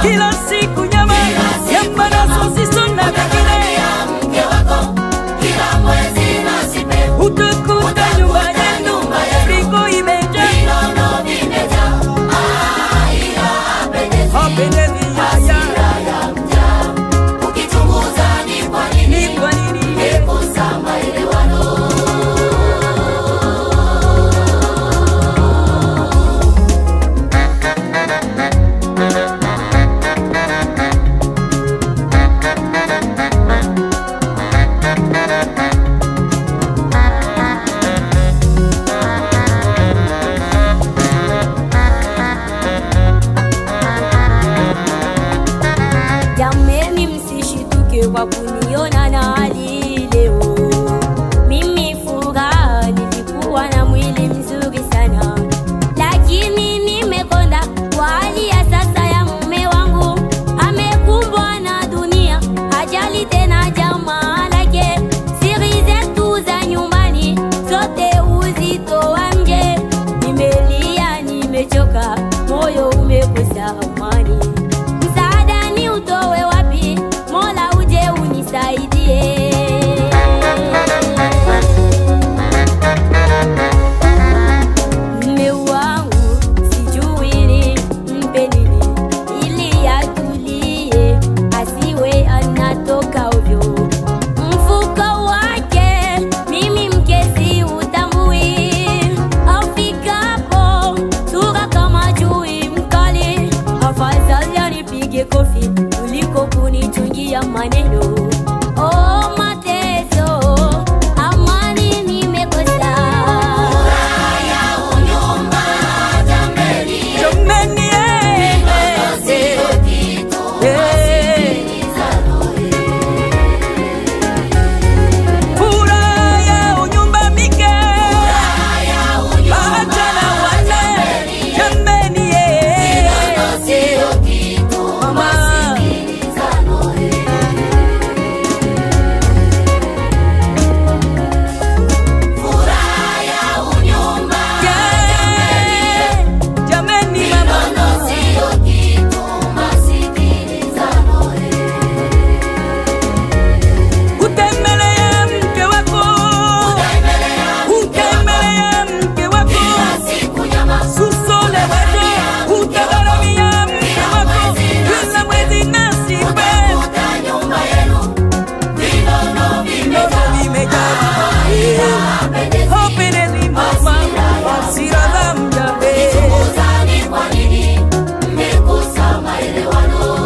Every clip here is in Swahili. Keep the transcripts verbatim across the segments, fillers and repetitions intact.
kila siku nyama nyama na sosisi na vingine ya mke wako kila mwezi nasipe utakuta nyumba yenu frigo imejaa vinono vimejaa ah ila apendezi hapendezi ya ya mja ukichunguza ni kwa nini ni kwa nini mmekosa maelewano. Jameni msishituke kwa kuniona na hali leo. Mimi furaha nilikuwa na mwili mzuri sana, lakini nimekonda kwa hali ya sasa ya mume wangu. Amekumbwa na dunia, hajali tena jamaa lake. Siri zetu za nyumbani zote uzitoa nje. Nimelia, nimechoka, moyo umekosa amani. Msaada ni utowe wapi? Mola uje unisaidie. Mume wangu sijui ni mpe nini ili atulie, asiwe anatoka ovyo. Mfuko wake mimi mkesi utambui, afikapo sura kama chui mkali. Afadhali anipige kofi kuliko kunichungia maneno. Oh mateso, amani nimekosa. Haya unyumba jameni jameni eh sio kitu masikiliza roho. furaha ya unyumba mike Haya unyumba achana wane jameni eh sio kitu mama masikiliza roho. Furaha ya unyumba jameni mama sio kitu masikiliza roho. utembelea mke wako utembelea mke wako Siku nyama susole wako utagharamia mke wako kila mwezi nasipe kuta nyumba yenu vinono vimejaa vimejaa apendezi hapendezi mama hasira za mjane uzani kwa nini mmekosa maelewano.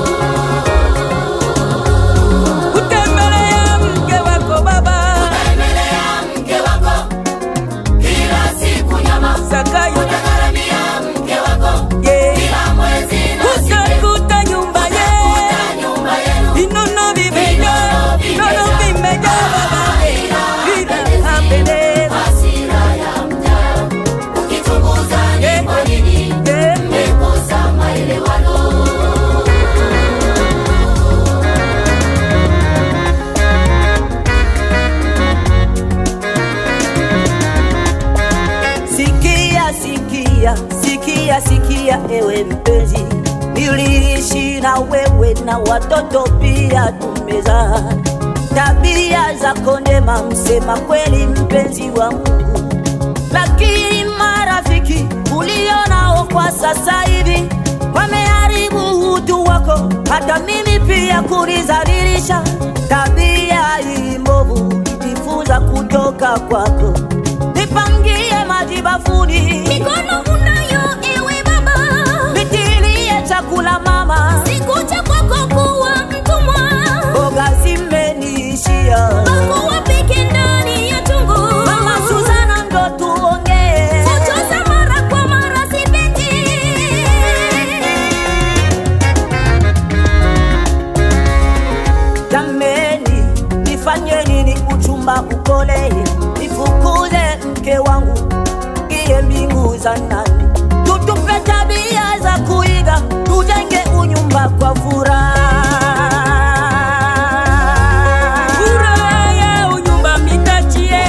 utembelea mke wako baba Tembelea mke wako kila siku nyama Zakayo utagharamia mke wako ye kila mwezi nasipe utakuta nyumba ye nyumba yenu vinono vimejaa vinono vimejaa baba bila hapendezi hasira ya mja ukichunguza ni kwa nini mmekosa maelewano. Sikia, sikia, sikia, sikia ewe mpenzi, niliishi na wewe na watoto pia tumezaa. Tabia zako njema, msema kweli mpenzi wa Mungu, lakini marafiki ulionao kwa sasa hivi wameharibu utu wako, hata mimi pia kunizalilisha. Tabia hii mbovu jifunza kutoka kwako, nipangie maji bafuni, Mikono unayo ewe baba, nitilie chakula mama, sikuja kwako kuwa mtumwa. mboga zimeniishia. Bako wapike ndani ya tumbo. Mama Suzana ndo tuongee, Kuchoza mara kwa mara sipendi. jameni, nifanye nini uchumba ukole, nifukuze mke wangu iye mbingu za nani? Tutupe tabia za kuiga, tujenge unyumba kwa furaha. furaha ya unyumba mitachie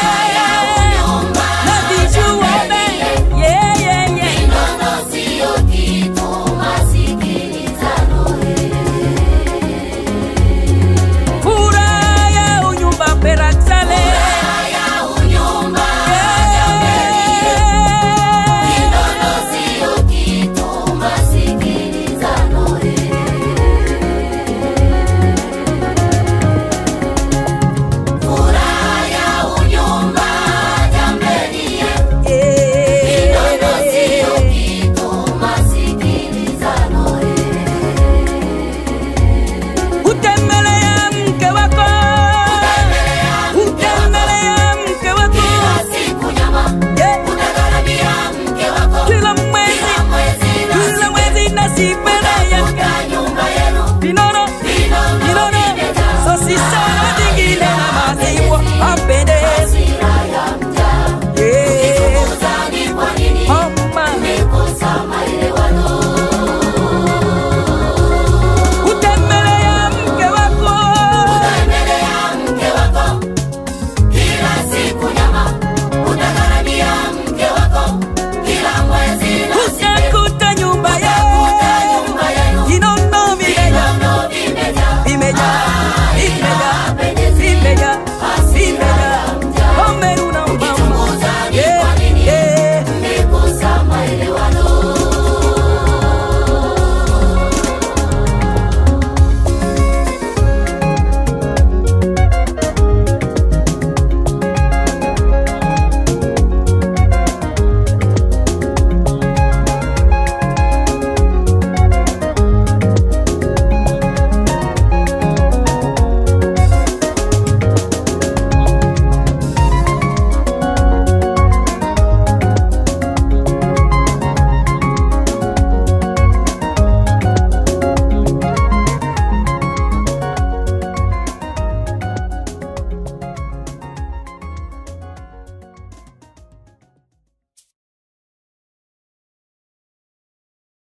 na vijuombe ye ye ye Vinono sio kitu masikilizano. sifa